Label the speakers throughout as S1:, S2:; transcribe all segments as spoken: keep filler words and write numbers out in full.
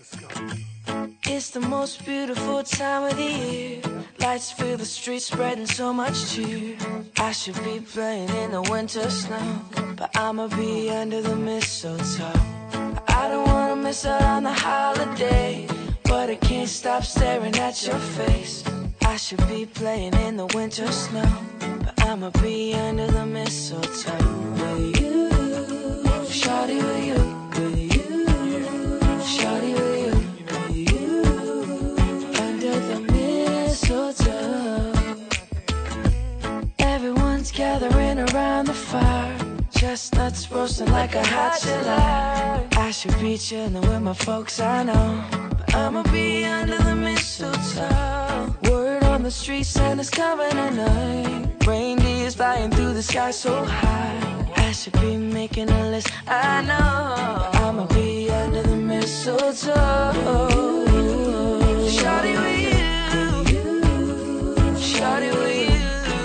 S1: It's the most beautiful time of the year. Lights fill the streets, spreading so much cheer. I should be playing in the winter snow, but I'ma be under the mistletoe. I don't wanna miss out on the holiday, but I can't stop staring at your face. I should be playing in the winter snow, but I'ma be under the mistletoe. With you, shawty, with you, with you, shawty, with you, with you, under the mistletoe. Everyone's gathering around the fire, chestnuts roasting like a hot July. I should be chilling with my folks, I know, but I'ma be under the mistletoe. Word on the street, Santa's coming tonight. Reindeer's flying through the sky so high. I should be making a list, I know, but I'ma be under the mistletoe. Shawty with you, shawty with you,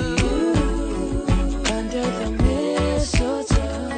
S1: under the mistletoe.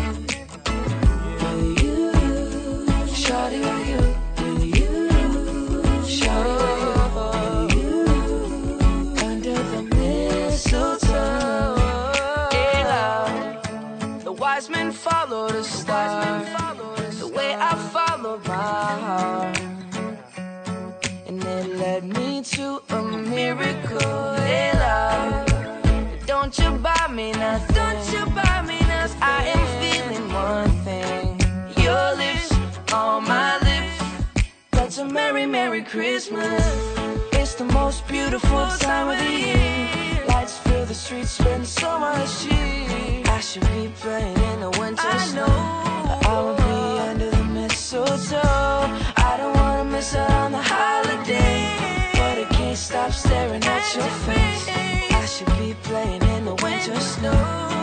S1: With you, shawty with you, with you, shawty with you, under the mistletoe. Hey love, the wise men follow the star, the way I follow my heart, and it led me to a miracle. Hey love, don't you buy me nothing, don't you buy me nothing. I am feeling one thing, your lips on my lips. That's a merry, merry Christmas. It's the most beautiful time of the year. Lights fill the streets, spend so much cheer. I should be playing in the winter snow, but I will be under the mistletoe. I don't wanna miss out on the holiday, but I can't stop staring at your face. I should be playing in the winter snow.